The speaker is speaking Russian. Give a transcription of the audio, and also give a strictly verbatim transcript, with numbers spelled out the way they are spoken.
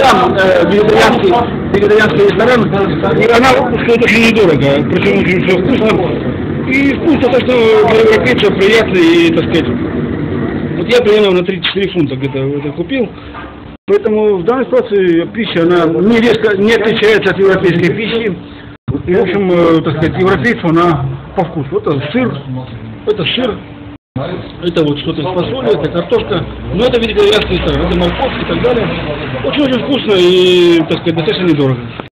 ресторан, э, вегетарианский, вегетарианский ресторан, и она стоит очень недорого, причем очень все вкусно. И вкусно, так что для европейцев приятно и, так сказать, вот я примерно на тридцать-четыре фунта где-то это купил. Поэтому в данной ситуации пища, она не резко не отличается от европейской пищи. И, в общем, э, так сказать, европейцу она по вкусу. Это сыр, это сыр, это вот что-то с фасолью, это картошка. Но это вегетарианский ресторан, это морковь и так далее. Очень-очень вкусно и, так сказать, достаточно недорого.